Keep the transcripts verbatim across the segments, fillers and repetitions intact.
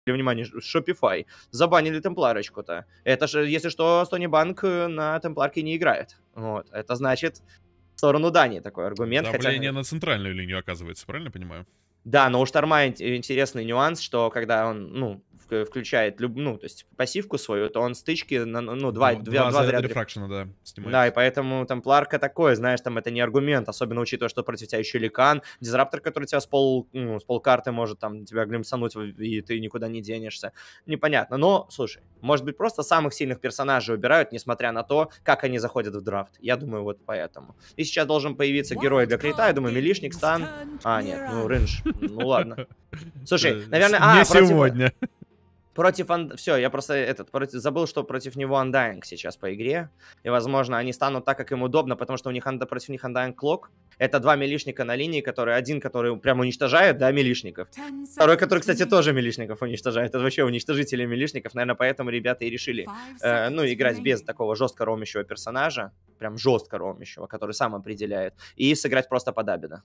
внимание, Shopify. Забанили темпларочку-то. Это же, если что, Sony Bank на темпларке не играет. Вот. Это значит в сторону Дании такой аргумент. Давление хотя... на центральную линию оказывается, правильно понимаю? Да, но у Шторма интересный нюанс, что когда он, ну, включает, люб... ну, то есть пассивку свою, то он стычки, на, ну, два, два, два, два заряда рефракшена, да, снимает. Да, и поэтому темпларка такое, знаешь, там это не аргумент, особенно учитывая, что против тебя еще Ликан, Дизраптор, который тебя с пол, ну, с полкарты может там тебя глимсануть, и ты никуда не денешься. Непонятно, но, слушай, может быть, просто самых сильных персонажей убирают, несмотря на то, как они заходят в драфт. Я думаю, вот поэтому. И сейчас должен появиться герой для крита, я думаю, Милишник, Стан. А, нет, ну, Рейндж, ну ладно. Слушай, наверное... Не а, сегодня. Против... Все, я просто этот, против... забыл, что против него Undying сейчас по игре. И, возможно, они станут так, как им удобно, потому что у них против них Undying Clock. Это два милишника на линии, которые... Один, который прям уничтожает, да, милишников. Второй, который, кстати, тоже милишников уничтожает. Это вообще уничтожители милишников. Наверное, поэтому ребята и решили, э, ну, играть без такого жестко роумящего персонажа. Прям жестко роумящего, который сам определяет. И сыграть просто под Абида.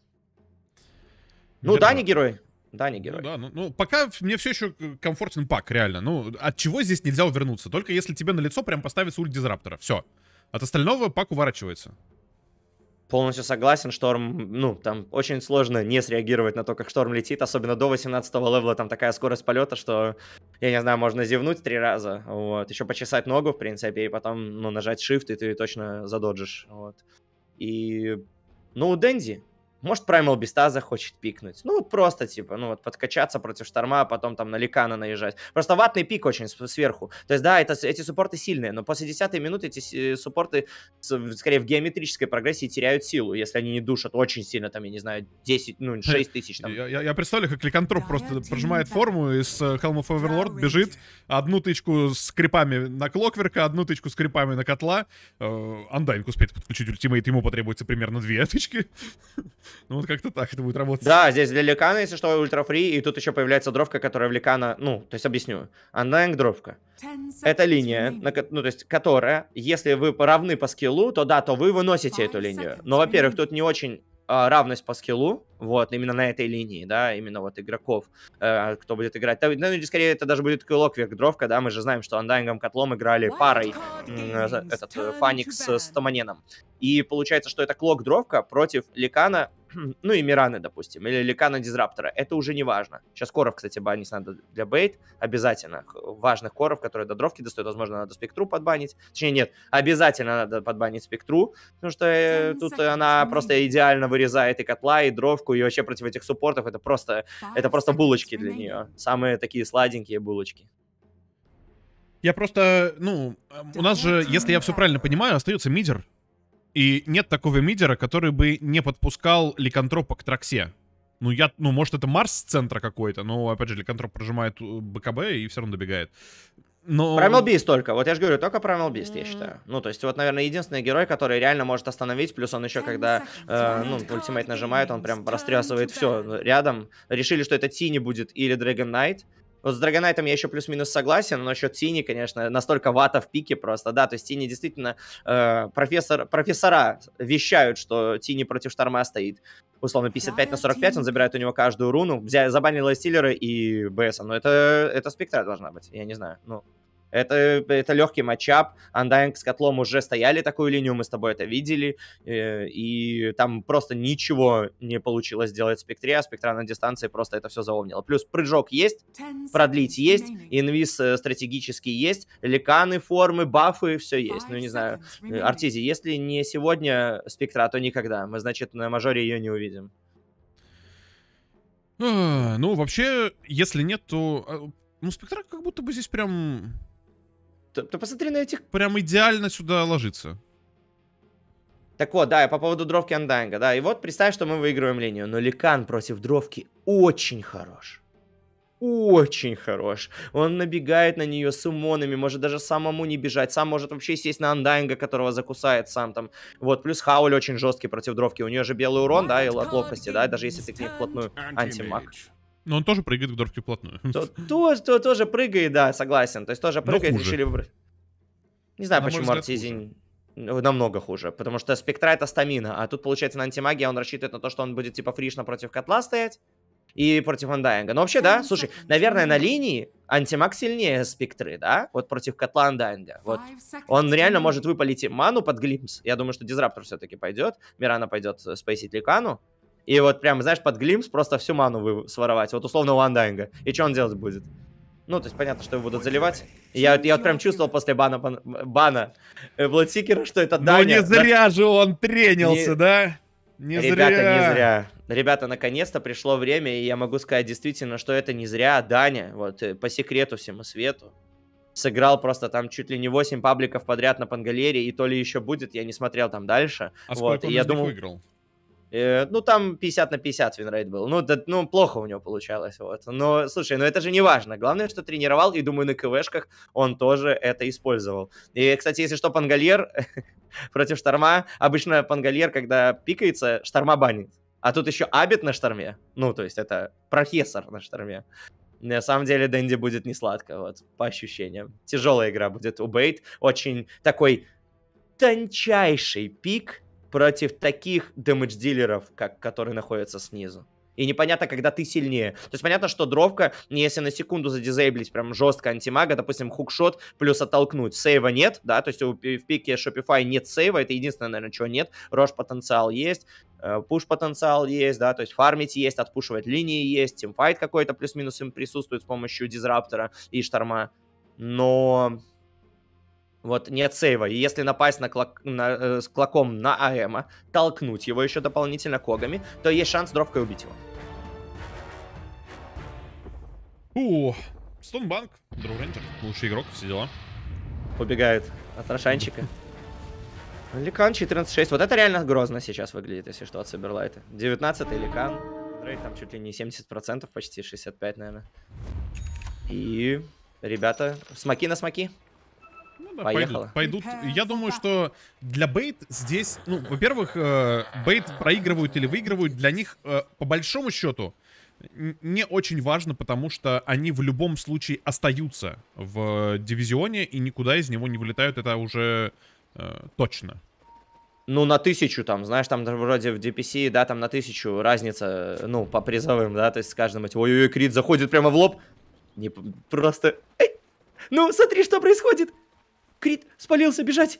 Ну, да, не герой. Да, не герой. Ну, да, ну, ну, пока мне все еще комфортен пак, реально. Ну, от чего здесь нельзя увернуться? Только если тебе на лицо прям поставится ульт Дизраптора. Все. От остального пак уворачивается. Полностью согласен, Шторм, ну, там очень сложно не среагировать на то, как Шторм летит, особенно до восемнадцатого левела, там такая скорость полета, что, я не знаю, можно зевнуть три раза, вот, еще почесать ногу, в принципе, и потом, ну, нажать Shift, и ты точно задоджишь, вот. И, ну, у Дэнди... Может, Primal Beast захочет пикнуть. Ну, вот просто, типа, ну, вот подкачаться против Шторма, а потом там на Ликана наезжать. Просто ватный пик очень сверху. То есть, да, это, эти суппорты сильные, но после десятой минуты эти суппорты, скорее, в геометрической прогрессии теряют силу, если они не душат очень сильно, там, я не знаю, десять, ну, шесть тысяч. Там. Я, я представляю, как Ликантроп просто прожимает форму и с Helm of Overlord бежит, одну тычку с крипами на Клокверка, одну тычку с крипами на котла. Undying успеет подключить ультимейт, ему потребуется примерно две тычки. Ну вот как-то так это будет работать. Да, здесь для Ликана, если что, ультрафри, и тут еще появляется дровка, которая в Ликана, ну, то есть объясню. Undying дровка. Это линия, на, ну, то есть, которая, если вы равны по скиллу, то да, то вы выносите эту линию. Но, во-первых, тут не очень а, равность по скиллу, вот, именно на этой линии, да, именно вот игроков, э, кто будет играть. Ну, или скорее, это даже будет Клокверк дровка, да, мы же знаем, что Undying котлом играли парой э, этот Фаникс с Томаненом. И получается, что это Клок дровка против Ликана, ну и Мираны, допустим, или Ликана Дизраптора. Это уже не важно. Сейчас коров, кстати, банить надо для бейт, обязательно. Важных коров, которые до дровки достают, возможно, надо спектру подбанить. Точнее, нет, обязательно надо подбанить спектру, потому что э, тут она просто идеально вырезает и котла, и дровку, и вообще против этих суппортов это просто, это просто булочки для нее. Самые такие сладенькие булочки. Я просто, ну, у нас же, если я все правильно понимаю, остается мидер. И нет такого мидера, который бы не подпускал Ликантропа к Траксе. Ну, я, ну, может, это Марс с центра какой-то, но, опять же, Ликантроп прожимает БКБ и все равно добегает. Но... Primal Beast только, вот я же говорю, только Primal Beast, я считаю. Ну, то есть, вот, наверное, единственный герой, который реально может остановить, плюс он еще, когда, э, ну, ультимейт нажимает, он прям растрясывает все рядом. Решили, что это Тини будет или Dragon Knight. Вот с Драгонайтом я еще плюс-минус согласен, но насчет Тини, конечно, настолько вата в пике просто, да, то есть Тини действительно, э, профессор, профессора вещают, что Тини против Шторма стоит, условно, пятьдесят пять на сорок пять, он забирает у него каждую руну, взяли, забанили Стиллера и БСа, но это, это спектра должна быть, я не знаю, ну... Это, это легкий матчап. Undying с котлом уже стояли такую линию, мы с тобой это видели. И, и там просто ничего не получилось сделать в спектре, а спектра на дистанции просто это все заомнило. Плюс прыжок есть, продлить есть, инвиз стратегический есть, ликаны, формы, бафы, все есть. Ну, не знаю, Артизи, если не сегодня спектра, то никогда. Мы, значит, на мажоре ее не увидим. А, ну, вообще, если нет, то... Ну, спектра как будто бы здесь прям... Ты, ты посмотри на этих... Прям идеально сюда ложится. Так вот, да, по поводу дровки Undying, да. И вот представь, что мы выигрываем линию. Но Ликан против дровки очень хорош. Очень хорош. Он набегает на нее с умонами, может даже самому не бежать. Сам может вообще сесть на Undying, которого закусает сам там. Вот, плюс Хауль очень жесткий против дровки. У нее же белый урон, да, и от ловкости, да, даже если ты к ней вплотную антимаг. Но он тоже прыгает к дровке вплотную. То, то, то, тоже прыгает, да, согласен. То есть тоже прыгает, решили выбрать. Не знаю, на почему Артизи намного хуже. Потому что спектра это стамина. А тут, получается, на антимагии он рассчитывает на то, что он будет типа фришно против котла стоять. и против Undying. Но вообще, да, слушай, наверное, на линии антимаг сильнее спектры, да? Вот против котла Undying. Вот. Он реально может выпалить ману под глимс. Я думаю, что Дизраптор все-таки пойдет. Мирана пойдет спейсить Ликану. И вот прям, знаешь, под глимс просто всю ману вы своровать. Вот условно у Undying. И что он делать будет? Ну, то есть понятно, что его будут заливать. Я, я вот прям чувствовал после бана, бана Бладсикера, что это Даня. Но не зря да... же он тренился, не... да? Не Ребята, зря. не зря. Ребята, наконец-то пришло время, и я могу сказать действительно, что это не зря. Даня, вот по секрету всему свету, сыграл просто там чуть ли не восемь пабликов подряд на Пангалере, и то ли еще будет, я не смотрел там дальше. А вот, сколько и он я из них думал... выиграл? Э, ну, там пятьдесят на пятьдесят винрейт был. Ну, да, ну, плохо у него получалось, вот. Но, слушай, ну это же не важно. Главное, что тренировал, и, думаю, на КВшках он тоже это использовал. И, кстати, если что, Пангальер против Шторма, обычно Пангальер, когда пикается, Шторма банит. А тут еще Абит на Шторме. Ну, то есть это профессор на Шторме. На самом деле Дэнди будет не сладко, вот, по ощущениям. Тяжелая игра будет у Бейт. Очень такой тончайший пик против таких дэмэдж-дилеров, как, которые находятся снизу. И непонятно, когда ты сильнее. То есть понятно, что дровка, если на секунду задизейблить прям жестко антимага, допустим, хукшот плюс оттолкнуть, сейва нет, да, то есть у, в пике Shopify нет сейва, это единственное, наверное, чего нет. Рош-потенциал есть, пуш-потенциал есть, да, то есть фармить есть, отпушивать линии есть, тимфайт какой-то плюс-минус им присутствует с помощью Дизраптора и Шторма. Но... Вот, нет сейва. И если напасть на клок, на, э, с клоком на АЭМа, толкнуть его еще дополнительно когами, то есть шанс дровкой убить его. О, Стоунбанк, Дроурейнджер, лучший игрок, все дела. Убегает от Рошанчика. Ликан четырнадцать шесть. Вот это реально грозно сейчас выглядит, если что, от Саберлайта. девятнадцатый Ликан. Рейд там чуть ли не семьдесят процентов, почти шестьдесят пять процентов, наверное. И ребята, смоки на смоки. Ну, да, пойдут, пойдут. Я думаю, что для Бейт здесь, ну, во-первых, э, Бейт проигрывают или выигрывают, для них, э, по большому счету, не очень важно, потому что они в любом случае остаются в дивизионе и никуда из него не вылетают, это уже э, точно. Ну, на тысячу там, знаешь, там вроде в ди пи си, да, там на тысячу разница, ну, по призовым, да, то есть с каждым этим, ой-ой-ой, крит заходит прямо в лоб, не, просто, эй, ну, смотри, что происходит. Крит, спалился, бежать.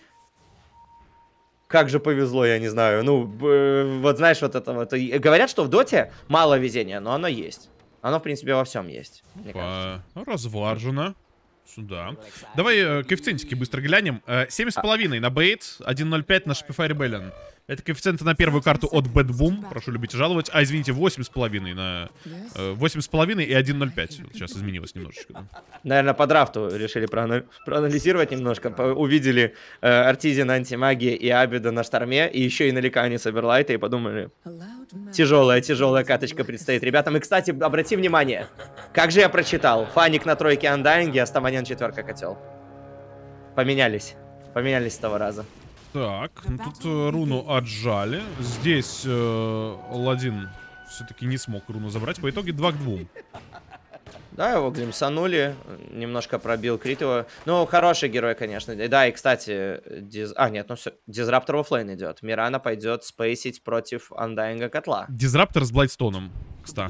Как же повезло, я не знаю. Ну, вот знаешь, вот это вот. Говорят, что в доте мало везения, но оно есть. Оно, в принципе, во всем есть. Разваржено. Сюда. Давай э, коэффициентики быстро глянем. Э, семь с половиной на Бейт, один ноль пять на Shopify Rebellion. Это коэффициенты на первую карту от Bad Boom. Прошу любить и жаловать. А, извините, восемь с половиной на... Э, восемь с половиной и один ноль пять. Вот сейчас изменилось немножечко. Да. Наверное, по драфту решили проана... проанализировать немножко. По увидели э, Артизи на антимагии и Абида на Шторме. И еще и на Ликане Саберлайта. И подумали, тяжелая, тяжелая каточка предстоит. Ребята, мы, кстати, обрати внимание. Как же я прочитал. Фаник на тройке Undying, Астаманян четверка котел. Поменялись. Поменялись с того раза. Так, ну тут э, руну отжали. Здесь э, Ладин все-таки не смог руну забрать. По итоге два к двум. Да, его глимсанули. Немножко пробил крит его. Ну, хороший герой, конечно. Да, и, кстати, диз... А, нет, ну все. Дизраптор в оффлейн идет. Мирана пойдет спейсить против Undying котла. Дизраптор с Блайдстоуном, кстати.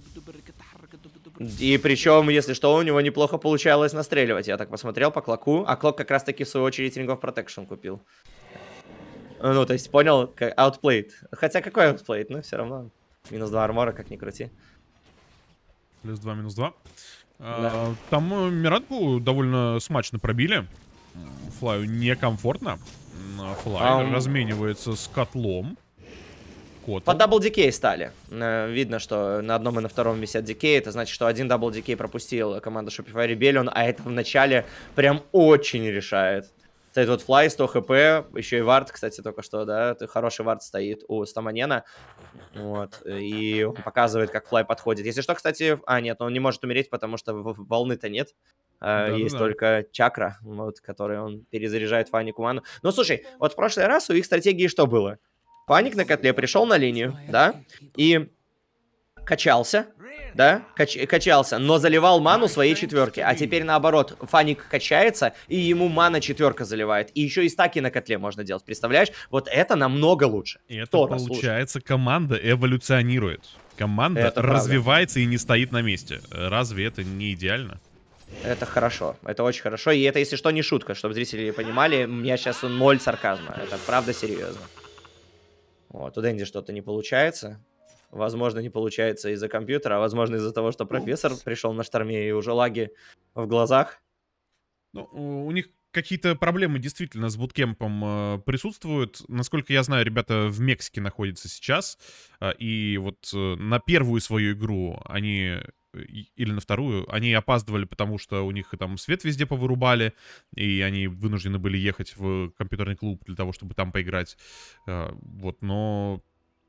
И причем, если что, у него неплохо получалось настреливать. Я так посмотрел по клоку. А клок как раз-таки в свою очередь Ring of Protection купил. Ну, то есть, понял, как outplayed. Хотя какой outplayed? Ну, все равно. Минус два армора, как ни крути. Плюс два, минус два. Да. А, там Миратку довольно смачно пробили. Флаю некомфортно. Флай um... разменивается с котлом. Котл. По дабл дикей стали. Видно, что на одном и на втором висят дикей. Это значит, что один дабл дикей пропустил команда Shopify Rebellion, а это в начале прям очень решает. Стоит вот Флай, сто хп, еще и вард, кстати, только что, да, хороший вард стоит у Стаманена, вот, и он показывает, как Флай подходит. Если что, кстати, а, нет, он не может умереть, потому что волны-то нет, да, есть да, только да. чакра, вот, который он перезаряжает Фанику ману. Ну, слушай, вот в прошлый раз у их стратегии что было? Фаник на котле пришел на линию, да, и качался, да, Кач качался, но заливал ману своей четверки. А теперь наоборот, Фаник качается, и ему мана четверка заливает. И еще и стаки на котле можно делать, представляешь? Вот это намного лучше. И это получается, команда эволюционирует. Команда Это развивается правда. и не стоит на месте. Разве это не идеально? Это хорошо, это очень хорошо. И это, если что, не шутка, чтобы зрители понимали. У меня сейчас ноль сарказма. Это правда серьезно. Вот, у Дэнди что-то не получается. Возможно, не получается из-за компьютера, а возможно из-за того, что профессор пришел на шторме и уже лаги в глазах. Ну, у них какие-то проблемы действительно с буткемпом э, присутствуют. Насколько я знаю, ребята в Мексике находятся сейчас. Э, и вот э, на первую свою игру они... или на вторую, они опаздывали, потому что у них там свет везде повырубали, и они вынуждены были ехать в компьютерный клуб для того, чтобы там поиграть. Э, вот, но...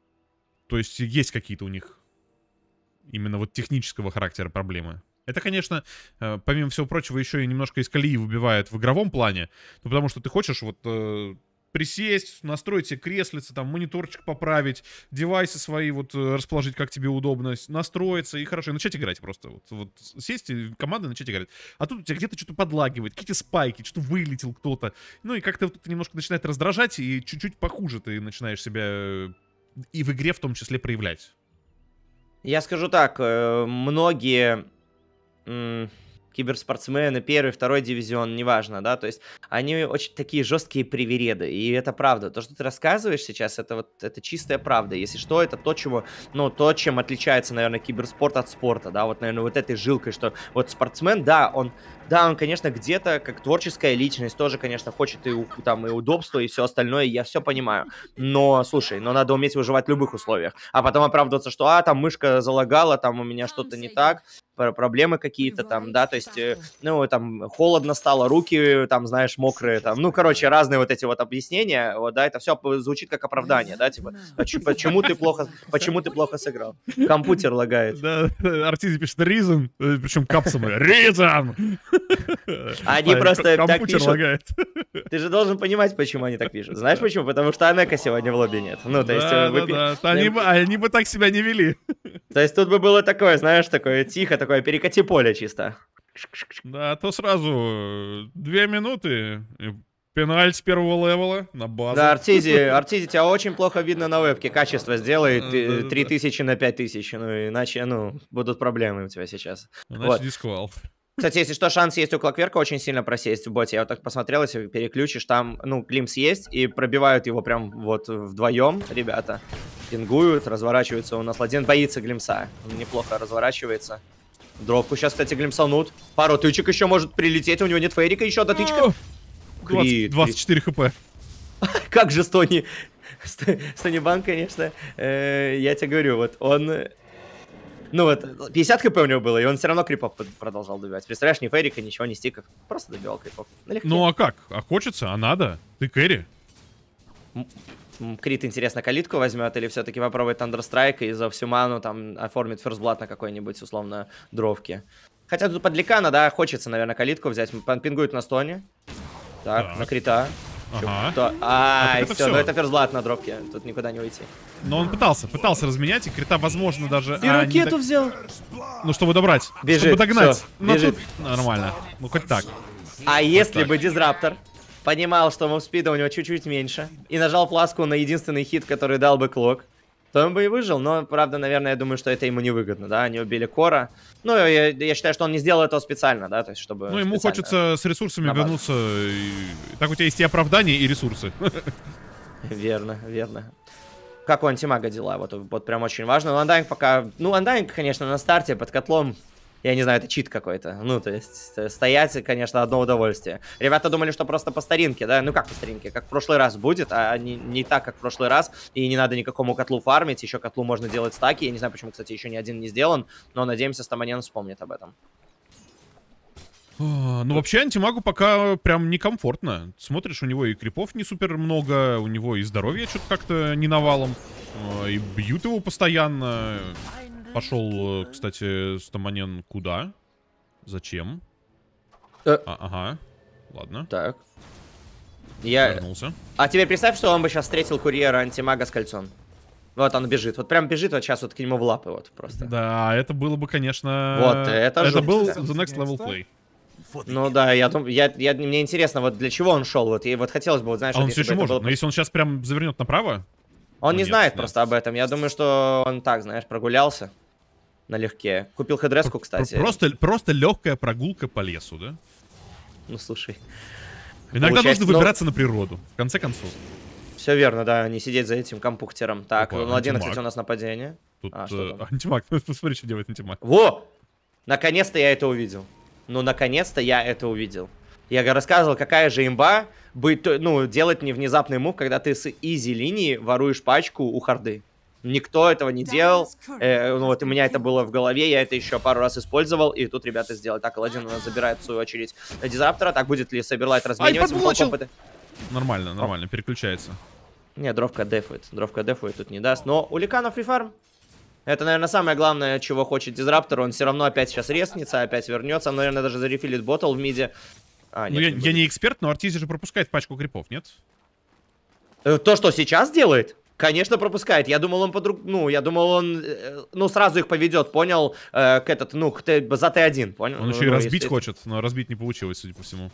То есть есть какие-то у них именно вот технического характера проблемы. Это, конечно, э, помимо всего прочего, еще и немножко из колеи выбивает в игровом плане, ну, потому что ты хочешь вот э, присесть, настроить себе креслице, там, мониторчик поправить, девайсы свои вот э, расположить, как тебе удобно, настроиться и хорошо, и начать играть просто. Вот, вот сесть и командой начать играть. А тут у тебя где-то что-то подлагивает, какие-то спайки, что-то вылетел кто-то. Ну и как-то вот это немножко начинает раздражать, и чуть-чуть похуже ты начинаешь себя и в игре в том числе проявлять. Я скажу так, э, многие... м, киберспортсмены, первый, второй дивизион, неважно, да, то есть они очень такие жесткие привереды, и это правда. То, что ты рассказываешь сейчас, это вот, это чистая правда. Если что, это то, чего, ну, то, чем отличается, наверное, киберспорт от спорта, да, вот, наверное, вот этой жилкой, что вот спортсмен, да, он, да, он, конечно, где-то, как творческая личность, тоже, конечно, хочет и, там, и удобства, и все остальное, я все понимаю, но, слушай, но надо уметь выживать в любых условиях, а потом оправдываться, что, а, там мышка залагала, там у меня что-то не так, проблемы какие-то там, да, то есть, ну, там, холодно стало, руки, там, знаешь, мокрые, там, ну, короче, разные вот эти вот объяснения, вот, да, это все звучит как оправдание, да, типа, почему ты плохо, почему ты плохо сыграл? Компьютер лагает. Да, Артизи пишет reason, причем капсами, reason! Они просто так пишут. Лагает. Ты же должен понимать, почему они так пишут. Знаешь почему? Потому что Анека сегодня в лобби нет. Ну, то есть... Да, вы... да, да. Они, бы, они бы так себя не вели. То есть тут бы было такое, знаешь, такое тихо, такое перекати поле чисто. Да, то сразу две минуты, пенальти первого левела на базу. Да, Артизи, Артизи, тебя очень плохо видно на вебке, качество сделай три тысячи на пять тысяч, ну, иначе, ну, будут проблемы у тебя сейчас. Иначе вот. дисквал. Кстати, если что, шанс есть у Клокверка очень сильно просесть в боте. Я вот так посмотрел, если переключишь, там, ну, Глимс есть, и пробивают его прям вот вдвоем, ребята. Пингуют, разворачиваются. У нас Ладен боится Глимса. Он неплохо разворачивается. Дровку сейчас, кстати, глимсанут. Пару тычек еще может прилететь, у него нет фейрика, еще одна тычка. двадцать, двадцать четыре хп. Как же Стони... Стони Бан, конечно, я тебе говорю, вот он... Ну вот, пятьдесят хп у него было, и он все равно крипов продолжал добивать. Представляешь, ни фейрика, ничего, ни стиков. Просто добивал крипов. Налегке. Ну а как? А хочется? А надо? Ты кэрри. Крит, интересно, калитку возьмет или все-таки попробует Thunderstrike и за всю ману там оформит ферстблат на какой-нибудь, условно, дровке. Хотя тут под Ликана, да, хочется, наверное, калитку взять. Пингует на стоне. Так, так. на крита. Ага. Ай, а, все, ну это ферстблат на дровке, тут никуда не уйти. Но он пытался, пытался разменять, и крита, возможно, даже... И а, ракету не... взял. Ну, чтобы добрать, бежит, чтобы догнать. Все, ну, бежит. Тут нормально, ну, хоть так. А хоть если так. бы Дизраптор понимал, что мувспида у него чуть-чуть меньше, и нажал пласку на единственный хит, который дал бы клок, то он бы и выжил, но, правда, наверное, я думаю, что это ему невыгодно, да, они убили Кора. Ну, я, я считаю, что он не сделал этого специально, да, то есть, чтобы... Ну, ему хочется с ресурсами вернуться, и... так у тебя есть и оправдание, и ресурсы. Верно, верно. Как у Антимага дела, вот, вот прям очень важно. Ну, Undying пока... Ну, Undying, конечно, на старте под котлом... Я не знаю, это чит какой-то. Ну, то есть, стоять, конечно, одно удовольствие. Ребята думали, что просто по старинке, да? Ну, как по старинке? Как в прошлый раз будет, а не, не так, как в прошлый раз. И не надо никакому котлу фармить. Еще котлу можно делать стаки. Я не знаю, почему, кстати, еще ни один не сделан. Но, надеемся, Стаманен вспомнит об этом. Ну, вообще, Антимагу пока прям некомфортно. Смотришь, у него и крипов не супер много, у него и здоровья что-то как-то не навалом. И бьют его постоянно. Пошел, кстати, Стаманен куда? Зачем? Э... А, ага. Ладно. Так. Я... Вернулся. А теперь представь, что он бы сейчас встретил курьера Антимага с кольцом. Вот он бежит. Вот прям бежит, вот сейчас вот к нему в лапы вот просто. Да, это было бы, конечно... Вот, это Это жутко. был the next level play. Ну да, я думаю, я, я, мне интересно, вот для чего он шел, вот, и вот хотелось бы, вот, знаешь... А он вот, все еще может, было... но если он сейчас прям завернет направо... Он Ну, не нет, знает нет. просто об этом. Я думаю, что он так, знаешь, прогулялся налегке. Купил хедреску, кстати. Просто, просто легкая прогулка по лесу, да? Ну, слушай. Иногда Получается, нужно ну, выбираться на природу, в конце концов. Все верно, да, не сидеть за этим компьютером. Так, Опа, Ладина, антимаг. кстати, у нас нападение. Тут А, что э, там? антимаг, посмотри, что делает антимаг. Во! Наконец-то я это увидел. Ну, наконец-то я это увидел. Я г- рассказывал, какая же имба быть, то- ну, делать не внезапный мув, когда ты с изи линии воруешь пачку у харды. Никто этого не делал. Э, ну, вот у меня это было в голове, я это еще пару раз использовал, и тут ребята сделали. Так, Аладдин у нас забирает в свою очередь дизраптора. Так, будет ли Саберлайт размениваться? подблочил! Нормально, нормально, переключается. Не, дровка дефует. Дровка дефует тут не даст. Но у Ликана фрифарм. Это, наверное, самое главное, чего хочет Дизраптор. Он все равно опять сейчас резнится, опять вернется. Он, наверное, даже зарефилит ботл в миде. А, Ну, нет, я, не я будет. не эксперт, но Артизи же пропускает пачку крипов, нет? Э, То, что сейчас делает? Конечно, пропускает. Я думал, он подруг... Ну, я думал, он... э, Ну, сразу их поведет, понял? Э, к этот, ну, к Т... за Т один, понял? Он Ну, еще и ну, разбить если- хочет, но разбить не получилось, судя по всему.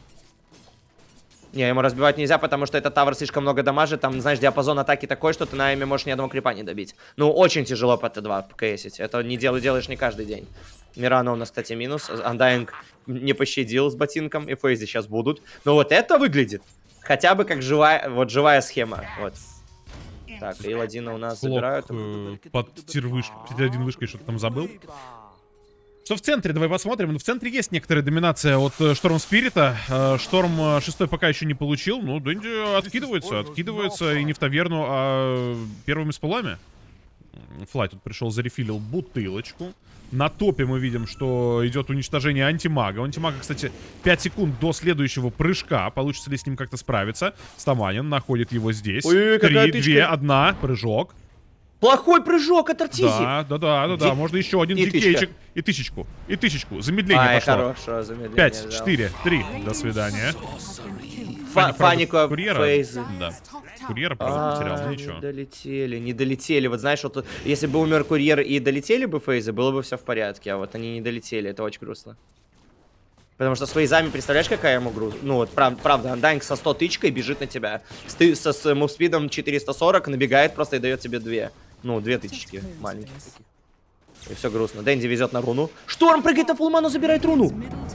Не, ему разбивать нельзя, потому что этот тавр слишком много дамажит. Там, знаешь, диапазон атаки такой, что ты на эме можешь ни одного крипа не добить. Ну, очень тяжело по Т два КСить. Это не дел... делаешь не каждый день. Мирана у нас, кстати, минус. Undying не пощадил с ботинком. И фейзы сейчас будут. Но вот это выглядит хотя бы как живая, вот живая схема. Вот. Так, и Ладина у нас Клок забирают. э, под тир-вышкой, один вышкой что-то там забыл. Что в центре? Давай посмотрим. Ну, в центре есть некоторая доминация от э, Шторм Спирита. Э, Шторм э, шестой пока еще не получил. Ну, Дэнди откидывается, откидывается и не в таверну, а первыми с полами. Флай тут пришел, зарефилил бутылочку. На топе мы видим, что идет уничтожение антимага. У антимага, кстати, пять секунд до следующего прыжка. Получится ли с ним как-то справиться? Стаманин находит его здесь. Ой, Три, какая две, тычка. одна. Прыжок. Плохой прыжок от Артизи. Да, да, да, да, да. Ди- Можно еще один и дикейчик. И тысячку. И тысячку. Замедление Ай, пошло. хорошо, замедление. Пять, взял. четыре, три. До свидания. Фа- Фаник, правда, Фаника, курьера. фейзы. Да. Курьера, правда, потерял, ну А, ничего. не долетели, не долетели. Вот знаешь, вот если бы умер курьер и долетели бы фейзы, было бы все в порядке. А вот они не долетели, это очень грустно. Потому что с фейзами, представляешь, какая ему груз? Ну вот, прав, правда, Undying со сто тычкой бежит на тебя. С, ты, со, с мувспидом четыреста сорок набегает просто и дает тебе две. Ну, две тычки маленьких таких. И все грустно. Дэнди везет на руну. Шторм прыгает на фулману, забирает руну.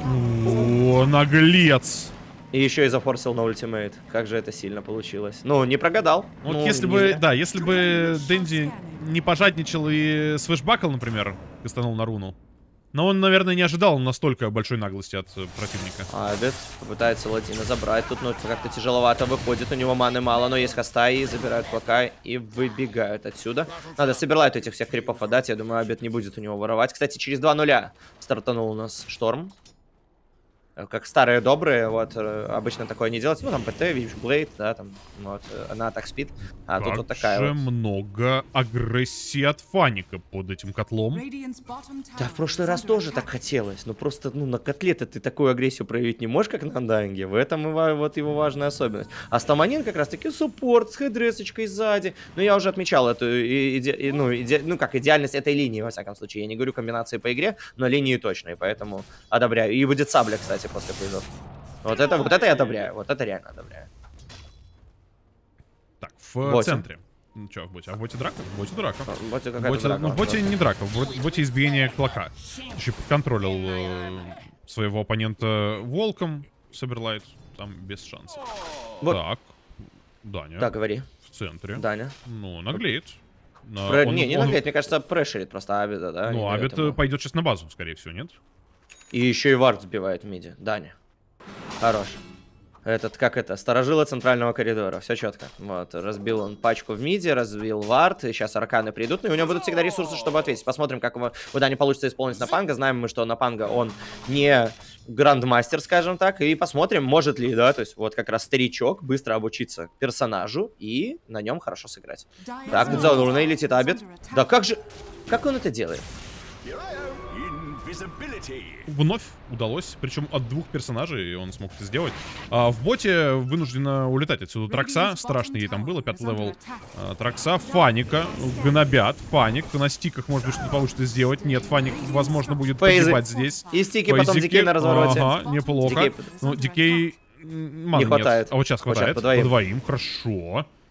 О, наглец. И еще и зафорсил на ультимейт. Как же это сильно получилось. Ну, не прогадал. Вот Ну, если не бы, зря. да, если бы Дэнди не пожадничал и свэшбакал, например, кастанул на руну. Но он, наверное, не ожидал настолько большой наглости от э, противника. Абет попытается Ладина забрать. Тут, ну, как-то тяжеловато выходит. У него маны мало, но есть хоста и забирают клока и выбегают отсюда. Надо Саберлайт этих всех крипов отдать. Я думаю, Абет не будет у него воровать. Кстати, через два нуля стартанул у нас Шторм. Как старые добрые, вот, э, обычно такое не делать. Ну, там ПТ, Вичблейд, да, там, вот, э, на атак спид. А тут Как вот такая же вот. много агрессии от Фаника под этим котлом. Да, в прошлый раз тоже так хотелось. Но просто, ну, на котлеты ты такую агрессию проявить не можешь, как на Undying. В этом и ва- вот его важная особенность. А Стаманин как раз-таки суппорт с хедресочкой сзади. Но я уже отмечал эту, и- иде- и- ну, иде- ну, как идеальность этой линии, во всяком случае. Я не говорю комбинации по игре, но линии точные, поэтому одобряю. И будет сабля, кстати, после призов. Вот это, вот это я одобряю, вот это реально одобряю. Так, в Боте. центре. Ну что, в боте? А в боте драка? В боте драка. В боте В какая-то боте, драка. ну, в боте не драка, в бо- в боте избиение клока. Еще подконтролил э, своего оппонента волком, Саберлайт, там без шансов. Вот. Так, Даня Да, говори, в центре. Даня. Ну, наглеет. На- Пре- он- не, не он- наглеет, мне кажется, прешерит просто Абида, да? Ну, не дает Абит ему. э, пойдет сейчас на базу, скорее всего, нет? И еще и вард сбивает в миде. Даня. Хорош. Этот, как это, сторожила центрального коридора. Все четко. Вот, разбил он пачку в миде, разбил вард. И сейчас арканы придут. Ну и у него будут всегда ресурсы, чтобы ответить. Посмотрим, как его, у Дани получится исполнить на Панга. Знаем мы, что на Панга он не грандмастер, скажем так. И посмотрим, может ли, да, то есть вот как раз старичок быстро обучиться персонажу и на нем хорошо сыграть. Так, за руной летит Абит. Да как же, как он это делает? Вновь удалось, причем от двух персонажей он смог это сделать. А в боте вынуждена улетать отсюда Тракса, страшно ей там было, пятый левел. А, Тракса, Фаника, гнобят, Паник, на стиках может быть что-то получится сделать. Нет, Фаник, возможно, будет Фейзы. погибать здесь. И стики, потом Фейзики, дикей на развороте. Ага, неплохо. Дикей- Ну, дикей... м, маны Не хватает. нет. А вот сейчас Вот хватает. щас по двоим. По двоим, хорошо.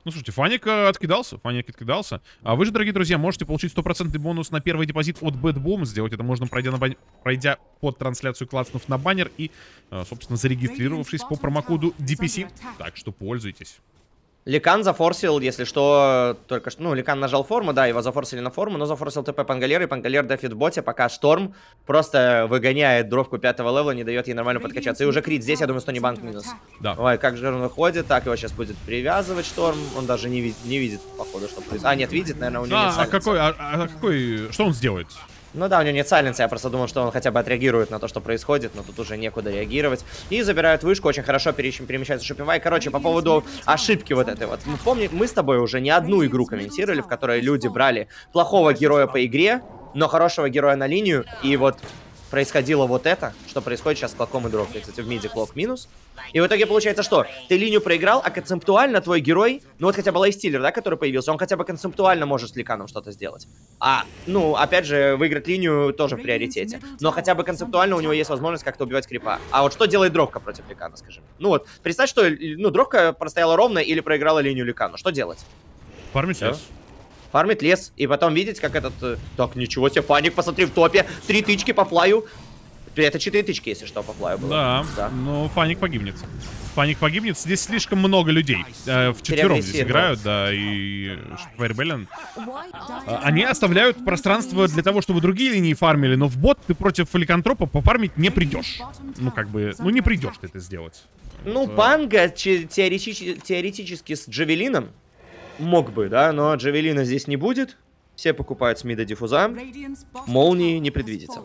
Ну, слушайте, Фаник э, откидался, Фаник откидался. А вы же, дорогие друзья, можете получить стопроцентный бонус на первый депозит от Bad Boom. Сделать это можно, пройдя, на бан... пройдя под трансляцию, клацнув на баннер и, э, собственно, зарегистрировавшись по промокоду ди пи си. Так что пользуйтесь. Ликан зафорсил, если что, только что... Ну, Ликан нажал форму, да, его зафорсили на форму, но зафорсил ТП Пангалер, и Пангалер дефит в боте, пока Шторм просто выгоняет дровку пятого левела, не дает ей нормально подкачаться. И уже крит здесь, я думаю, что не банк минус. Да. Ой, как же он выходит, так его сейчас будет привязывать Шторм, он даже не видит, не видит, походу, что происходит. А, нет, видит, наверное, у него А, нет а какой, а, а какой, что он сделает? Ну да, у него нет сайленса, я просто думал, что он хотя бы отреагирует на то, что происходит, но тут уже некуда реагировать. И забирают вышку, очень хорошо перемещается Shopify. Короче, по поводу ошибки вот этой вот. Мы помним, мы с тобой уже не одну игру комментировали, в которой люди брали плохого героя по игре, но хорошего героя на линию, и вот происходило вот это, что происходит сейчас с Клоком и Дровкой. Кстати, в миде Клок минус. И в итоге получается что? Ты линию проиграл, а концептуально твой герой, ну вот хотя бы Лайфстиллер, да, который появился, он хотя бы концептуально может с Ликаном что-то сделать. А, ну, опять же, выиграть линию тоже в приоритете. Но хотя бы концептуально у него есть возможность как-то убивать крипа. А вот что делает Дровка против Ликана, скажи? Ну вот, представь, что, ну, Дровка простояла ровно или проиграла линию Ликану. Что делать? Фармить лес. Фармит лес, и потом видеть, как этот... Так, ничего себе, Фаник, посмотри, в топе. Три тычки по флаю. Это четыре тычки, если что, по флаю было. Да, да. Но Фаник погибнет. Фаник погибнет. Здесь слишком много людей. Э, вчетвером здесь играют, да, и Файрбеллен. Они оставляют пространство для того, чтобы другие линии фармили, но в бот ты против ликантропа пофармить не придешь. Ну, как бы, ну не придешь ты это сделать. Ну, Панга теоретически, теоретически с Джавелином мог бы, да, но Джавелина здесь не будет. Все покупают с мида диффуза. Молнии не предвидится.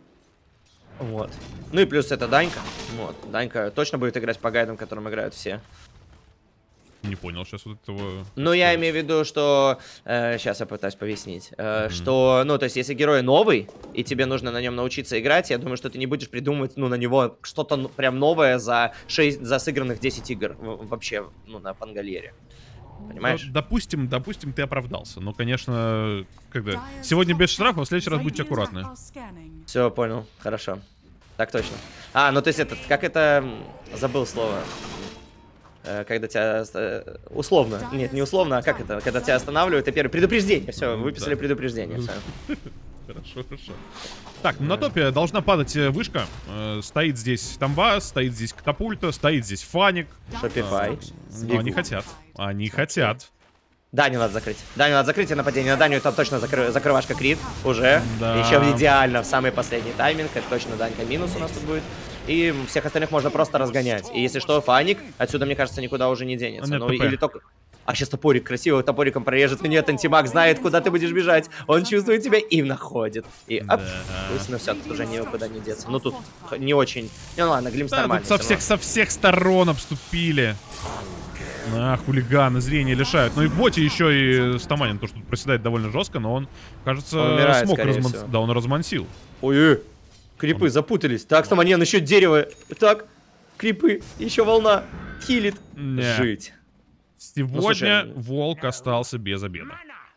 Вот. Ну и плюс это Данька. Вот. Данька точно будет играть по гайдам, которым играют все. Не понял сейчас вот этого. Ну, я имею в виду, что... Э, сейчас я пытаюсь пояснить. Э, mm-hmm. Что, ну, то есть, если герой новый, и тебе нужно на нем научиться играть, я думаю, что ты не будешь придумывать, ну, на него что-то прям новое за шесть, за сыгранных десять игр. Вообще, ну, на Пангальере. Понимаешь? Ну, допустим, допустим, ты оправдался. Но, конечно, когда... Сегодня без штрафа, в следующий раз будьте аккуратны. Все, понял. Хорошо. Так точно. А, ну то есть этот, как это... Забыл слово. Э, когда тебя... Э, условно. Нет, не условно, а как это? Когда тебя останавливают, и первое... Предупреждение. Все, выписали да. предупреждение. Все. Хорошо, хорошо. Так, на топе должна падать вышка. Э, стоит здесь Тамба, стоит здесь Катапульта, стоит здесь Фаник. Shopify. Но они хотят. Они хотят. Даню надо закрыть. Даню надо закрыть, и нападение на Даню там точно закры... закрывашка крит. Уже. Да. Еще идеально в самый последний тайминг. Это точно Данька минус у нас тут будет. И всех остальных можно просто разгонять. И если что, Фаник отсюда, мне кажется, никуда уже не денется. Нет, ну или только... А сейчас топорик красиво топориком прорежет. И нет, антимаг знает, куда ты будешь бежать. Он чувствует тебя и находит. И оп, да. Пусть, ну все, тут уже никуда не деться. Ну тут не очень... Ну ладно, Глимс да, нормально. Тут со всех, со всех сторон обступили. А, хулиганы, зрение лишают. Ну и в боте еще и Стаманин, то, что тут проседает довольно жестко, но он, кажется, он умирает, смог разман... Да, он размансил. Ой, крипы он... запутались. Так, Стаманин, еще дерево. Так, крипы, еще волна. Хилит. Не. Жить. Сегодня ну, слушай, волк остался без обеда.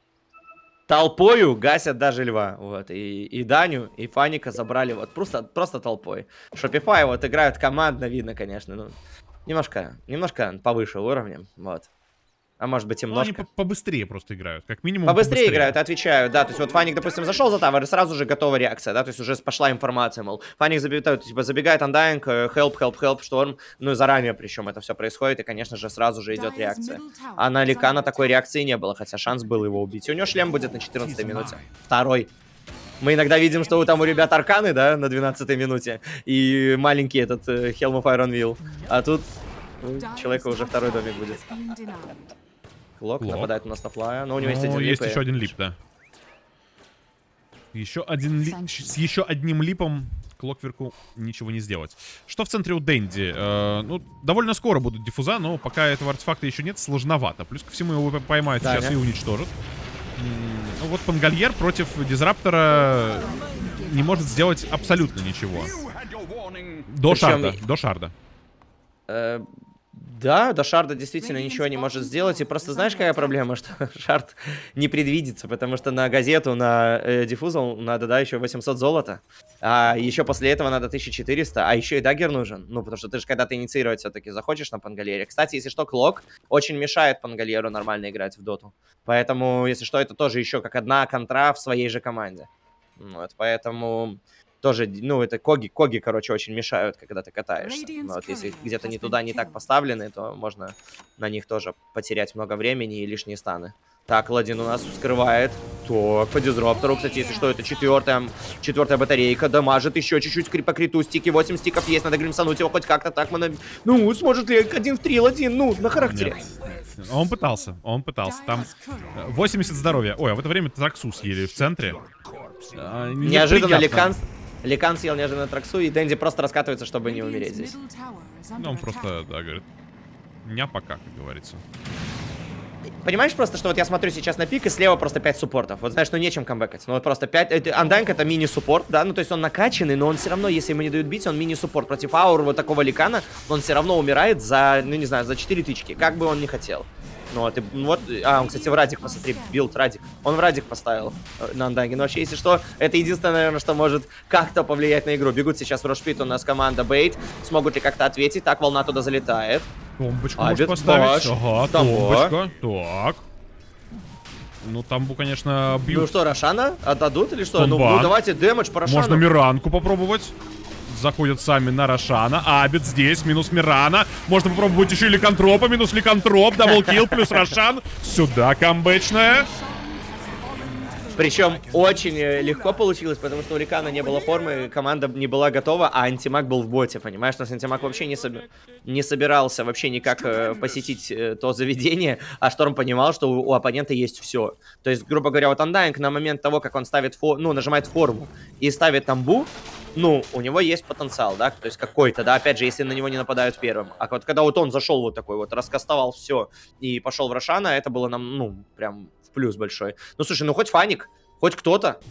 Толпою гасят даже льва. Вот. И, и Даню, и Фаника забрали вот просто, просто толпой. Shopify вот играют командно, видно, конечно. Ну, немножко, немножко повыше уровнем. Вот. А может быть, немножко. Ну, они побыстрее просто играют, как минимум. Побыстрее, побыстрее играют, отвечаю, да. То есть вот Фаник, допустим, зашел за тавер, и сразу же готова реакция, да. То есть уже пошла информация, мол, Фаник забегает, типа, забегает Undying, help, help, help, шторм. Ну и заранее причем это все происходит, и, конечно же, сразу же идет реакция. А на Ликана такой реакции не было, хотя шанс был его убить. И у него шлем будет на четырнадцатой минуте. Второй. Мы иногда видим, что там у ребят арканы, да, на двенадцатой минуте. И маленький этот uh, Helm of Iron Will. А тут ну, человека уже второй домик будет. Клок, Клок нападает у нас на флая, но у него есть один лип. Есть еще один лип, да. Еще один лип. С еще одним липом Клокверку ничего не сделать. Что в центре у Дэнди? Э, ну, довольно скоро будут диффуза, но пока этого артефакта еще нет, сложновато. Плюс ко всему его поймают да, сейчас не? и уничтожат. Ну вот Пангальер против Дизраптора не может сделать абсолютно ничего. До Причем... шарда, до шарда. Э Да, до шарда действительно ничего не может сделать. И просто знаешь, какая проблема? Что шард не предвидится, потому что на газету, на э, диффузал надо, да, еще восемьсот золота. А еще после этого надо тысяча четыреста, а еще и даггер нужен. Ну, потому что ты же когда-то инициировать все-таки захочешь на Пангалере. Кстати, если что, Клок очень мешает Пангалеру нормально играть в доту. Поэтому, если что, это тоже еще как одна контра в своей же команде. Вот, поэтому тоже, ну, это коги, коги, короче, очень мешают, когда ты катаешься. Вот, если где-то не туда, не так поставлены, то можно на них тоже потерять много времени и лишние станы. Так, Ладин у нас вскрывает. Так, по дизраптору, кстати, если что, это четвертая, четвертая батарейка. Дамажит еще чуть-чуть по криту. Стики, восемь стиков есть, надо гримсануть его хоть как-то так. Мы на... Ну, сможет ли один в три Ладин? Ну, на характере. Нет. Он пытался, он пытался. Там восемьдесят здоровья. Ой, а в это время Траксу съели в центре. А, неожиданно Ликан, Ликан съел неожиданно Траксу, и Дэнди просто раскатывается, чтобы не умереть здесь. Ну, он просто, да, говорит, не пока, как говорится. Понимаешь просто, что вот я смотрю сейчас на пик, и слева просто пять суппортов. Вот знаешь, ну нечем камбэкать. Ну вот просто пять... Undying это мини-суппорт, да? Ну то есть он накачанный, но он все равно, если ему не дают бить, он мини-суппорт. Против аур вот такого Ликана он все равно умирает за, ну не знаю, за четыре тычки. Как бы он ни хотел. Ну вот, и, вот, а, он, кстати, в Радик, посмотри, билд Радик. Он в Радик поставил э, на Undying. Но вообще, если что, это единственное, наверное, что может как-то повлиять на игру. Бегут сейчас в Рошпит, у нас команда Бейт. Смогут ли как-то ответить? Так, волна туда залетает. Томбочку а, может поставить. Баш. Ага, томбочка. Так. Ну, тамбу, конечно, бьют. Ну что, Рошана отдадут или что? Ну, Томба. ну, давайте дэмэдж по Рошану. Можно Миранку попробовать. Заходят сами на Рошана. Абит здесь, минус Мирана. Можно попробовать еще и Ликантропа, минус Ликантроп. Даблкил плюс Рошан. Сюда камбэчная. Причем очень легко получилось, потому что у Ликана не было формы, команда не была готова, а антимаг был в боте, понимаешь? У нас антимаг вообще не, соб... не собирался вообще никак э, посетить э, то заведение, а Шторм понимал, что у, у оппонента есть все. То есть, грубо говоря, вот Undying на момент того, как он ставит, фо... ну, нажимает форму и ставит тамбу, ну, у него есть потенциал, да, то есть какой-то, да, опять же, если на него не нападают первым. А вот когда вот он зашел вот такой вот, раскастовал все и пошел в Рошана, это было нам, ну, прям в плюс большой. Ну, слушай, ну хоть Фаник, хоть кто-то.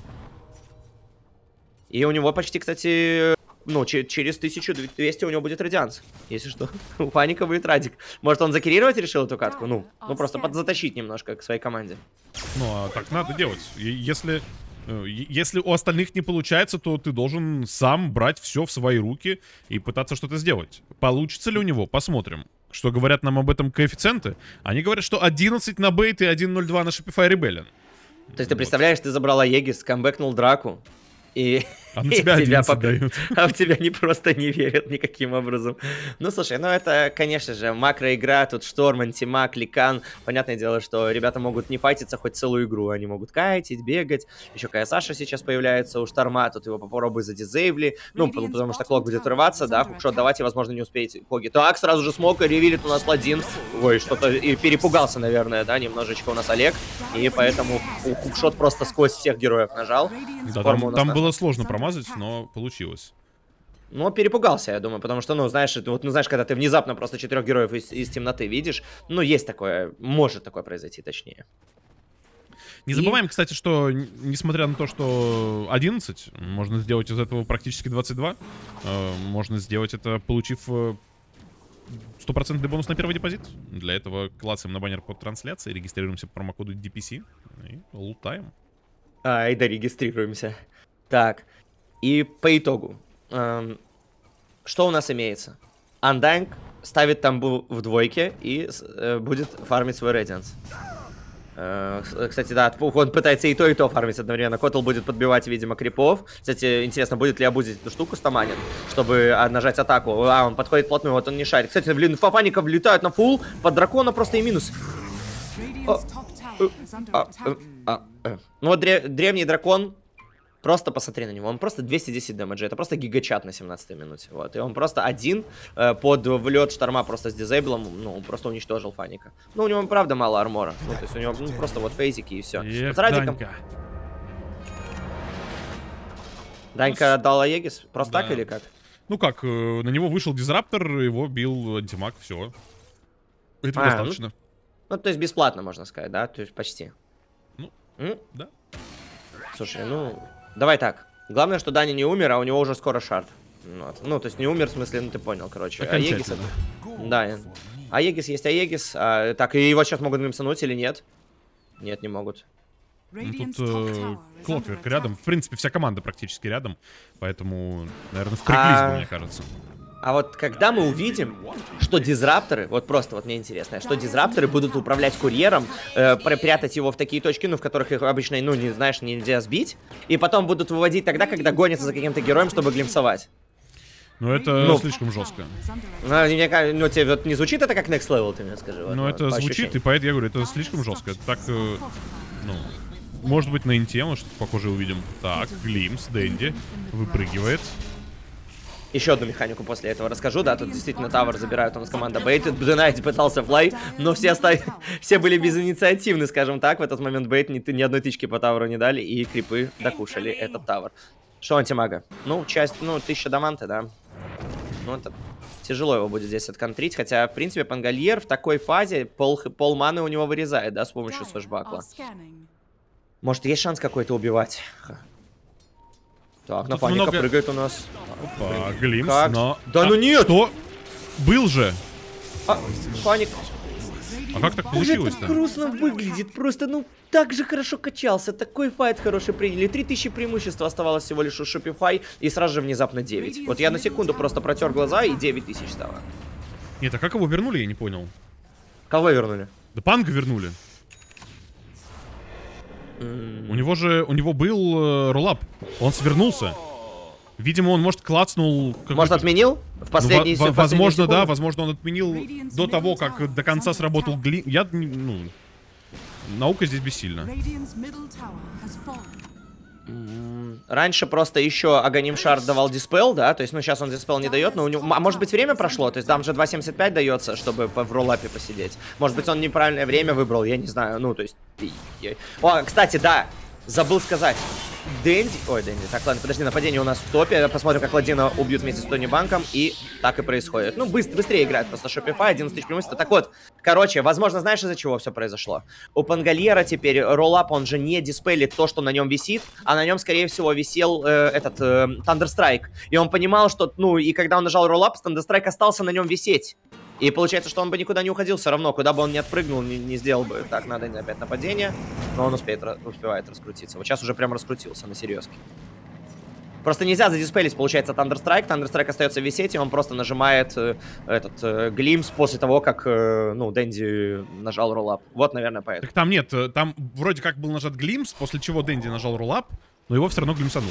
И у него почти, кстати, ну, через тысячу двести у него будет Радианс. Если что, у Фаника будет Радик. Может, он закерировать решил эту катку? Ну, ну просто подзатащить немножко к своей команде. Ну, а так надо делать. Если... Если у остальных не получается, то ты должен сам брать все в свои руки и пытаться что-то сделать. Получится ли у него? Посмотрим. Что говорят нам об этом коэффициенты? Они говорят, что одиннадцать на бейт и один ноль два на Shopify Rebellion. То есть ты представляешь, ты забрала Егис, камбэкнул драку, и... А на тебя одиннадцать поп... дают. А в тебя не просто не верят никаким образом. Ну, слушай, ну это, конечно же, макроигра, тут Шторм, антимаг, Ликан. Понятное дело, что ребята могут не файтиться хоть целую игру. Они могут кайтить, бегать. Еще Кая Саша сейчас появляется у Шторма, тут его попробуй задизейвли. Ну, потому что Клок будет рваться, да, хукшот давайте, возможно, не успеете Коги. Так, сразу же смог, ревилит у нас Ладин. Ой, что-то и перепугался, наверное, да, немножечко у нас Олег. И поэтому хукшот просто сквозь всех героев нажал. Да, там, там было сложно промазать, но получилось. Ну, перепугался, я думаю, потому что, ну, знаешь, это, вот, ну, знаешь, когда ты внезапно просто четырех героев из, из темноты видишь, ну, есть такое, может такое произойти, точнее. Не забываем, и... кстати, что, несмотря на то, что одиннадцать, можно сделать из этого практически двадцать два, э, можно сделать это, получив стопроцентный бонус на первый депозит. Для этого клацаем на баннер под трансляцией, регистрируемся по промокоду ди пи си и лутаем. А, и дорегистрируемся. Так, и по итогу, эм, что у нас имеется? Undying ставит тамбу в двойке и э, будет фармить свой Radiance. Э, кстати, да, он пытается и то, и то фармить одновременно. Котл будет подбивать, видимо, крипов. Кстати, интересно, будет ли обузить эту штуку стаманин, чтобы нажать атаку. А, он подходит плотную, вот он не шарит. Кстати, блин, Фафаника влетают на фул, под дракона просто и минус. О, а, а, а, а. Ну вот древний дракон. Просто посмотри на него, он просто двести десять дэмэджа, это просто гигачат на семнадцатой минуте, вот, и он просто один э, под влет Шторма просто с дизейблом, ну, просто уничтожил Фаника. Ну, у него, правда, мало армора, ну, то есть у него, ну, просто вот фейзики и все. Эх, вот Радиком... Данька. Данька отдала Егис, просто да. Так или как? Ну как, э, на него вышел дизраптор, его бил антимаг, все. Этого а, достаточно. Ну, ну, то есть бесплатно, можно сказать, да, то есть почти. Ну, М? да. Слушай, ну... Давай так. Главное, что Даня не умер, а у него уже скоро шард. Вот. Ну, то есть не умер, в смысле, ну ты понял, короче. А Егис это... Да. А Егис есть Аегис. А, так, и его сейчас могут гримсануть или нет? Нет, не могут. Ну, тут э, Clockwork рядом. В принципе, вся команда практически рядом. Поэтому, наверное, впряглись А... бы, мне кажется. А вот когда мы увидим, что дизрапторы, вот просто вот мне интересно, что дизрапторы будут управлять курьером, э, прятать его в такие точки, ну, в которых их обычно, ну, не знаешь, нельзя сбить, и потом будут выводить тогда, когда гонятся за каким-то героем, чтобы глимсовать. Ну, это ну, слишком жестко. Ну, мне, ну, тебе вот не звучит это как next level, ты мне скажи? Вот, ну, вот, это звучит, ощущениям. И поэтому я говорю, это слишком жестко. Это так, э, ну, может быть, на инте мы что-то похожее увидим. Так, Глимс, Дэнди выпрыгивает. Еще одну механику после этого расскажу, да, тут действительно тавер забирают у нас команда Бейт. Бденайт пытался флай, но все, оста... все были безинициативны, скажем так. В этот момент Бейт ни, ни одной тычки по таверу не дали, и крипы докушали этот тавер. Что антимага? Ну, часть, ну, тысяча даманты, да. Ну, это тяжело его будет здесь отконтрить, хотя, в принципе, Пангальер в такой фазе пол, пол маны у него вырезает, да, с помощью свэшбакла. Может, есть шанс какой-то убивать? Так, на Фаника много... прыгает у нас. Опа, Глимс, как? но... Да а, ну нет! Что? Был же! А, Фаник... А как так получилось-то? Это грустно выглядит, просто, ну, так же хорошо качался, такой файт хороший приняли. три тысячи преимущества оставалось всего лишь у Shopify, и сразу же внезапно девять. Вот я на секунду просто протер глаза, и девять тысяч стало. Нет, а как его вернули, я не понял. Кого вернули? Да Панга вернули. У него же, у него был э, роллап. Он свернулся. Видимо, он, может, клацнул... Может, отменил? В последний ну, возможно, да, возможно, он отменил до того, как до конца сработал Глим. Я, ну... Наука здесь бессильна. Раньше просто еще Аганим Шард давал диспел, да, то есть, ну, сейчас он диспел не дает, но у него, а может быть, время прошло, то есть там же два семьдесят пять дается, чтобы в роллапе посидеть. Может быть, он неправильное время выбрал, я не знаю, ну, то есть... О, кстати, да, забыл сказать. Дэнди... Ой, Дэнди. Так, ладно, подожди, нападение у нас в топе. Посмотрим, как Ладина убьют вместе с Тони Банком. И так и происходит. Ну, быстр, быстрее играет просто Shopify, одиннадцать тысяч преимущества. Так вот, короче, возможно, знаешь, из-за чего все произошло? У Пангальера теперь роллап, он же не диспелит то, что на нем висит, а на нем, скорее всего, висел э, этот э, Thunderstrike. И он понимал, что, ну, и когда он нажал роллап, Thunderstrike остался на нем висеть. И получается, что он бы никуда не уходил все равно, куда бы он не отпрыгнул, не, не сделал бы. Так, надо опять нападение, но он успеет, успевает раскрутиться. Вот сейчас уже прям раскрутился на серьезке. Просто нельзя задиспелить, получается, Thunderstrike. Thunderstrike остается висеть, и он просто нажимает э, этот э, Глимс после того, как, э, ну, Дэнди нажал роллап. Вот, наверное, поэтому. Так там нет, там вроде как был нажат Глимс, после чего Дэнди нажал роллап, но его все равно глимсануло.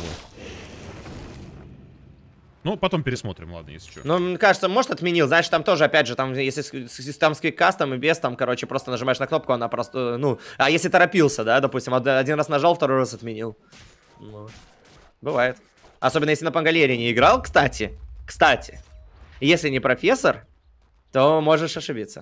Ну, потом пересмотрим, ладно, если что. Ну, мне кажется, может, отменил. Значит, там тоже, опять же, там, если с, там с квиккастом и без, там, короче, просто нажимаешь на кнопку, она просто, ну... А если торопился, да, допустим, один раз нажал, второй раз отменил. Ну, бывает. Особенно, если на Пангальере не играл, кстати. Кстати. Если не профессор, то можешь ошибиться.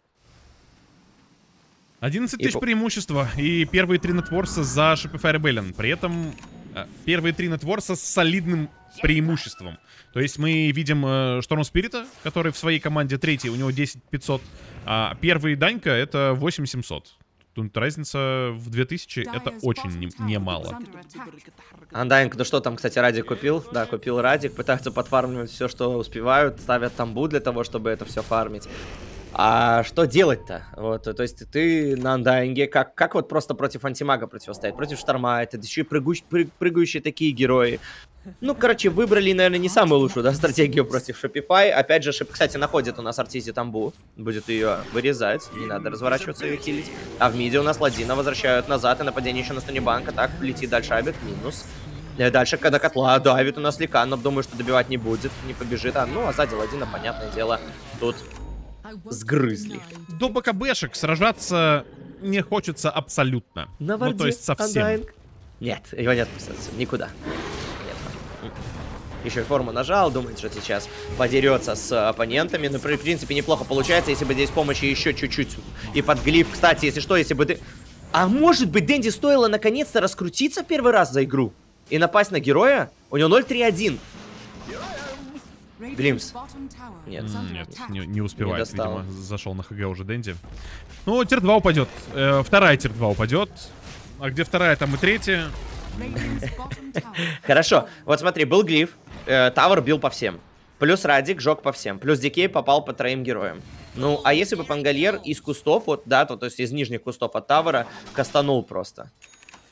одиннадцать тысяч и... преимущества. И первые три нетворса за Shopify Rebellion. При этом первые три нетворса с солидным преимуществом. То есть мы видим э, Шторм Спирита, который в своей команде третий, у него десять тысяч пятьсот. А первый Данька это восемь тысяч семьсот. Тут разница в две тысячи, это очень немало. Андайнг, ну что там, кстати, Радик купил? Да, купил Радик, пытаются подфармливать все, что успевают, ставят тамбу для того, чтобы это все фармить. А что делать-то? Вот, то есть ты на Андайнге, как, как вот просто против антимага противостоять? Против Шторма, это еще и прыгуч, прыг, прыгающие такие герои. Ну, короче, выбрали, наверное, не самую лучшую, да, стратегию против Shopify. Опять же, кстати, находит у нас Артизи тамбу. Будет ее вырезать, не надо разворачиваться и хилить. А в миде у нас Ладина возвращают назад, и нападение еще на Станибанка. Так, летит дальше Абит, минус. Дальше, когда котла давит у нас Ликан, но думаю, что добивать не будет, не побежит. А, ну, а сзади Ладина, понятное дело, тут сгрызли. До БКБшек сражаться не хочется абсолютно. На варде, ну, то есть совсем. Андайнг. Нет, его не отпустят, никуда. Еще и форму нажал, думает, что сейчас подерется с оппонентами. Ну, в принципе, неплохо получается, если бы здесь помощи еще чуть-чуть. И под глиф, кстати, если что, если бы ты... А может быть, Дэнди стоило наконец-то раскрутиться первый раз за игру и напасть на героя? У него ноль три один. Глимс. Нет. Нет, не, не успевает, не видимо. Зашел на ХГ уже Дэнди. Ну, тир два упадет. Э, вторая тир два упадет. А где вторая, там и третья. Хорошо. Вот смотри, был глиф. Тавер бил по всем. Плюс Радик жег по всем. Плюс Дикей попал по троим героям. Ну, а если бы Пангальер из кустов, вот, да, то, то есть из нижних кустов от Тавера кастанул просто.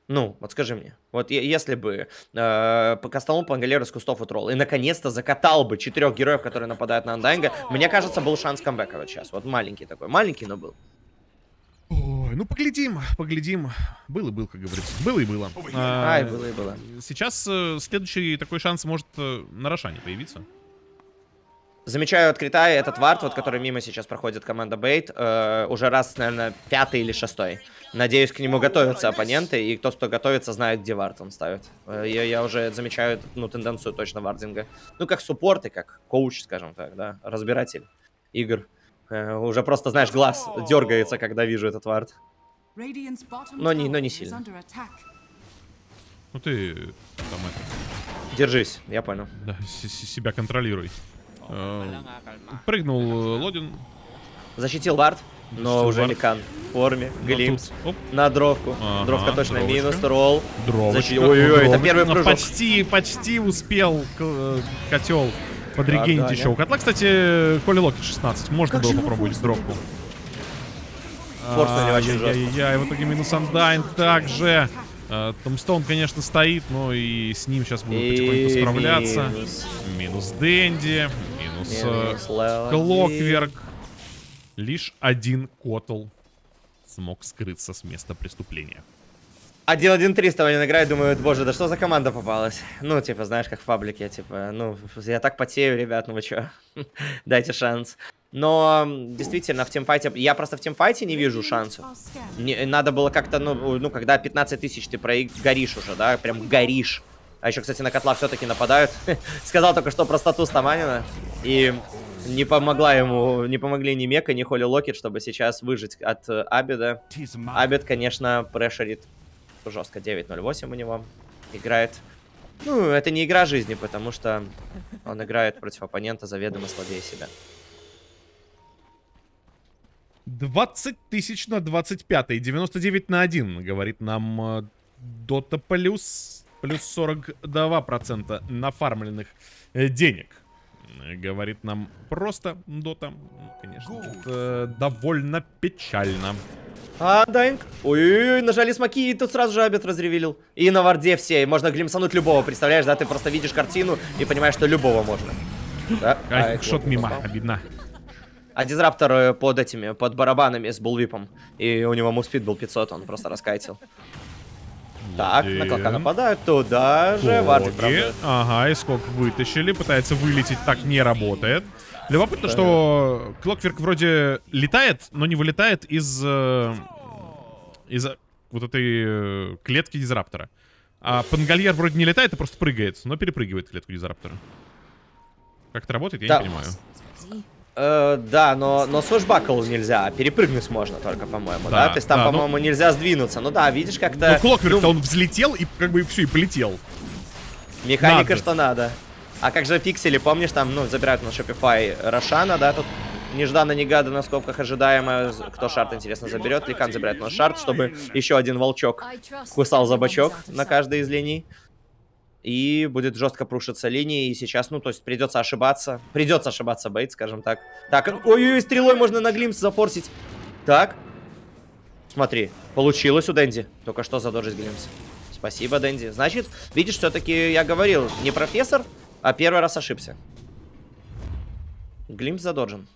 Ну, вот скажи мне, вот если бы э, кастанул Пангалеру с кустов и тролл и наконец-то закатал бы четырех героев, которые нападают на Undying, мне кажется, был шанс камбэка вот сейчас. Вот маленький такой, маленький, но был. Ой, ну поглядим, поглядим. Был и был, как говорится. Было и было. Ай, а, было и было. Сейчас э, следующий такой шанс может э, на Рошане появиться. Замечаю от Крита этот вард, вот который мимо сейчас проходит команда Бейт, э, уже раз, наверное, пятый или шестой. Надеюсь, к нему готовятся оппоненты, и тот, кто готовится, знает, где вард он ставит. Э, я, я уже замечаю, ну, тенденцию точно вардинга. Ну, как суппорт и как коуч, скажем так, да, разбиратель игр. Э, уже просто, знаешь, глаз дергается, когда вижу этот вард. Но не, но не сильно. Ну ты там это... Держись, я понял. Да, себя контролируй. Прыгнул Лодин. Защитил вард, но Защитил уже вард. Ликан в форме. Глимпс на дровку. Ага, Дровка точно дровочка. Минус, тролл. Ой-ой-ой, это первый прыжок. Почти, почти успел котел подрегенить еще. У котла, кстати, Холли Локет шестнадцать. Можно как было попробовать дровку. Форс на него очень жестко. Я в итоге минус Undying также. Томстоун, конечно, стоит, но и с ним сейчас будут потихоньку справляться. Минус, минус Дэнди, минус, минус э, Клокверк. Лишь один Котл смог скрыться с места преступления. один один три с тобой не играет, думаю, боже, да что за команда попалась? Ну, типа, знаешь, как в паблике, типа, ну, я так потею, ребят, ну вы чё? Дайте шанс. Но действительно в тимфайте, я просто в тимфайте не вижу шансов. Не, надо было как-то, ну, ну, когда пятнадцать тысяч ты горишь уже, да, прям горишь. А еще, кстати, на котла все-таки нападают. Сказал только что про статус Таманина. И не помогла ему, не помогли ни Мека, ни Холли Локет, чтобы сейчас выжить от Абида. Абид, конечно, прешерит жестко. девять ноль восемь у него играет. Ну, это не игра жизни, потому что он играет против оппонента заведомо слабее себя. двадцать тысяч на двадцать пять, девяносто девять на один, говорит нам Дота плюс, плюс сорок два процента нафармленных э, денег. Говорит нам просто Дота. Ну, конечно, это довольно печально. А, Дайнг. Ой-ой-ой, нажали смоки, и тут сразу же Абит разревелил. И на варде все, можно глимсануть любого, представляешь, да? Ты просто видишь картину и понимаешь, что любого можно. Да? Ай, шот мимо, обидно. А дизраптор под этими, под барабанами с булвипом. И у него мувспид был пятьсот, он просто раскайтил. Так, на клока нападают, туда же. Вардик, правда. Ага, и сколько вытащили, пытается вылететь, так не работает. Любопытно, да. Что Клокверк вроде летает, но не вылетает из, из вот этой клетки дизраптора. А Пангальер вроде не летает, а просто прыгает, но перепрыгивает клетку дизраптора. Как это работает, я да. не понимаю. Э, да, но, но свэшбакл нельзя, перепрыгнуть можно только, по-моему, да, да? То есть там, да, по-моему, ну... нельзя сдвинуться. Ну да, видишь, как-то... Ну, Клокверк-то ну... он взлетел и как бы все, и полетел. Механика, надо. Что надо. А как же пиксели, помнишь, там, ну, забирают на Shopify Рошана, да, тут нежданно-негаданно, в скобках ожидаемо, кто шарт, интересно, заберет. Ликан забирает на шарт, чтобы еще один волчок кусал за бочок на каждой из линий. И будет жестко прушиться линии. И сейчас, ну, то есть придется ошибаться. Придется ошибаться Бейт, скажем так. Так, ой-ой, стрелой можно на Глимпс зафорсить. Так. Смотри, получилось у Дэнди. Только что задоджить Глимпс. Спасибо, Дэнди. Значит, видишь, все-таки я говорил, не профессор, а первый раз ошибся. Глимпс задоджен.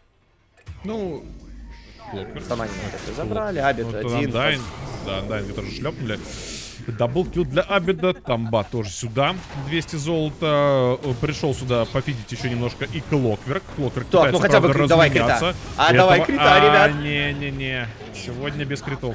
Ну... Саманина вот забрали, Абит вот один. Undying, да, Undying тоже шлепнули. Даблкил для Абида, Тамба тоже сюда, двести золота, пришел сюда пофидить еще немножко и Клокверк. Клокверк так, пытается, ну хотя бы давай крита. А Этого... давай крита, а, ребят. Не-не-не, сегодня без критов.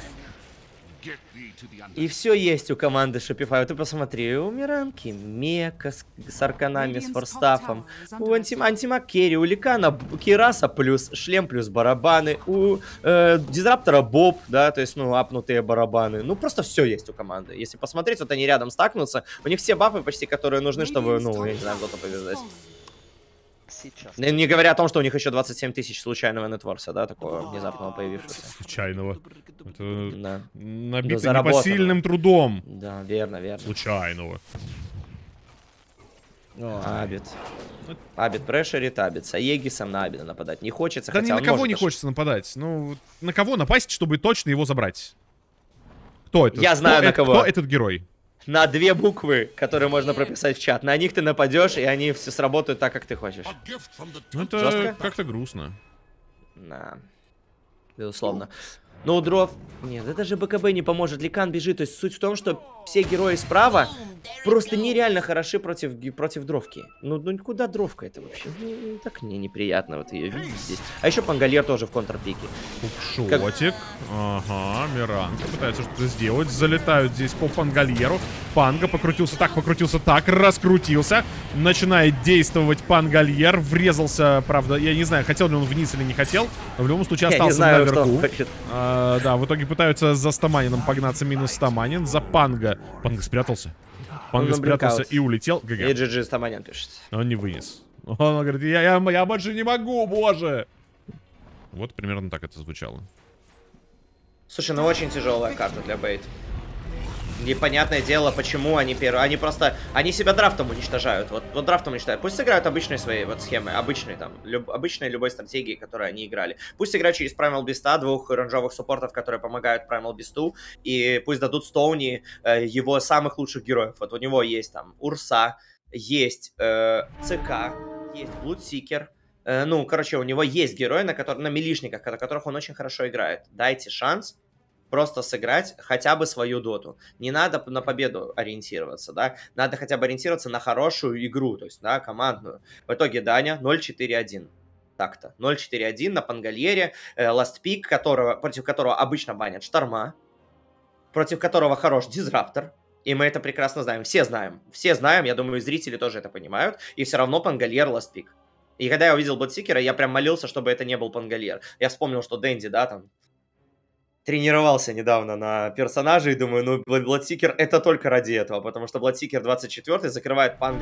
И все есть у команды Shopify. Ты посмотри, у Миранки Мека с, с арканами, с форстафом. У антим, антимаг керри, у Ликана Кираса плюс шлем плюс барабаны. У э, Дизраптора Боб, да, то есть, ну, апнутые барабаны. Ну, просто все есть у команды. Если посмотреть, вот они рядом стакнутся. У них все бафы почти, которые нужны, чтобы, ну, я не знаю, кто-то побеждать. Сейчас. Не, не говоря о том, что у них еще двадцать семь тысяч случайного нетворса, да, такого внезапного появившегося. Случайного. Это да. Набитый да, непосильным трудом. Да, верно, верно. Случайного. О, Абит. Абит прешерит, Абит с Аегисом на Абида нападать не хочется. Да ни на кого не хочется нападать. Ну, на кого напасть, чтобы точно его забрать? Кто это? Я кто знаю, это, на кого. Кто этот герой? На две буквы, которые можно прописать в чат. На них ты нападешь, и они все сработают так, как ты хочешь. Ну, это Жестко? как-то грустно. Да. Безусловно. Но у дров... Нет, это же БКБ не поможет. Ликан бежит. То есть суть в том, что все герои справа просто нереально хороши против, против дровки. Ну, ну куда дровка это вообще? Ну, так мне неприятно вот ее видеть здесь. А еще Пангольер тоже в контрпике. Шотик. Ага, Миранка пытается что-то сделать. Залетают здесь по Пангольеру. Панга покрутился так, покрутился так, раскрутился. Начинает действовать Пангольер. Врезался, правда, я не знаю, хотел ли он вниз или не хотел. Но в любом случае остался знаю, наверху. А, да, в итоге пытаются за Стаманином погнаться. Минус Стаманин. За Панга. Панга спрятался. Панга спрятался и улетел. ГГ. И джи джи Стаманин пишет. Он не вынес. Он говорит, я, я, я больше не могу, боже. Вот примерно так это звучало. Слушай, ну очень тяжелая карта для Бейт. Непонятное дело, почему они первые. Они просто, они себя драфтом уничтожают. Вот, вот драфтом уничтожают. Пусть сыграют обычные свои вот схемы, обычные там, люб, обычные любой стратегии, которые они играли. Пусть играют через Primal Beast'а, двух оранжевых суппортов, которые помогают Primal Beast'у, и пусть дадут Стоуни э, его самых лучших героев. Вот у него есть там Урса, есть э, ЦК, есть Bloodseeker. Э, ну, короче, у него есть герои, на, которых, на милишниках, на которых он очень хорошо играет. Дайте шанс просто сыграть хотя бы свою доту. Не надо на победу ориентироваться, да, надо хотя бы ориентироваться на хорошую игру, то есть, да, командную. В итоге Даня ноль четыре один. Так-то. ноль четыре один на Пангольере, э, Last Pick, которого, против которого обычно банят Шторма, против которого хорош Дизраптор. И мы это прекрасно знаем. Все знаем. Все знаем, я думаю, и зрители тоже это понимают. И все равно Пангольер Last Pick. И когда я увидел Bloodseeker, я прям молился, чтобы это не был Пангольер. Я вспомнил, что Дэнди, да, там тренировался недавно на персонаже и думаю, ну, Bloodseeker это только ради этого, потому что Bloodseeker двадцать четыре закрывает Панг